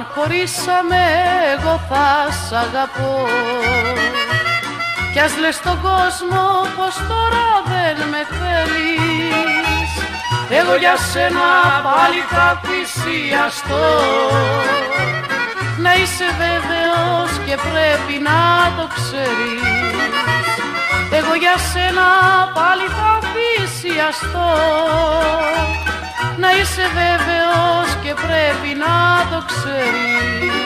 αν χωρίσαμε εγώ θα σ' αγαπώ. Κι ας λες στον κόσμο πως τώρα δεν με θέλεις, εγώ για σένα πάλι θα θυσιαστώ. Να είσαι βέβαιος και πρέπει να το ξέρεις, εγώ για σένα πάλι θα θυσιαστώ. Να είσαι βέβαιος και πρέπει να το ξέρεις.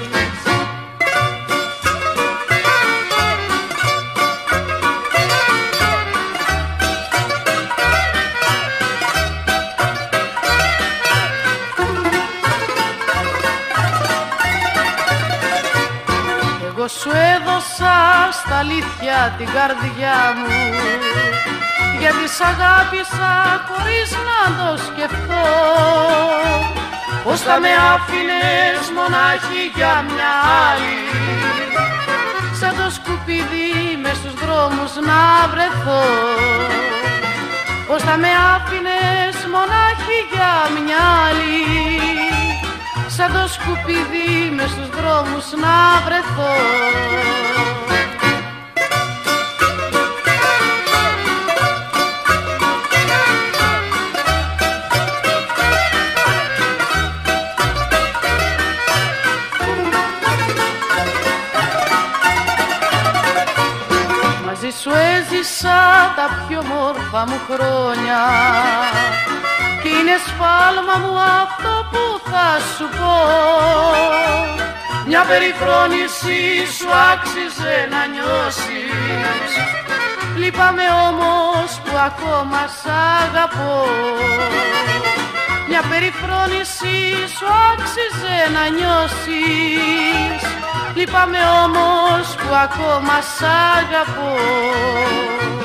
Εγώ σου έδωσα στα αλήθεια την καρδιά μου, γιατί σ' αγάπησα χωρίς να το σκεφτώ. Πως θα με άφηνες μονάχη για μια άλλη, σαν το σκουπίδι μες στους δρόμους να βρεθώ. Πως θα με άφηνες μονάχη για μια άλλη, σαν το σκουπίδι μες στους δρόμους να βρεθώ. Μαζί σου έζησα τα πιο μόρφα μου χρόνια κι είναι σφάλμα μου αυτό που θα σου πω. Μια περιφρόνηση σου άξιζε να νιώσεις, λυπάμαι όμως που ακόμα σ' αγαπώ. Μια περιφρόνηση σου άξιζε να νιώσεις, λυπάμαι όμως που ακόμα σ' αγαπώ.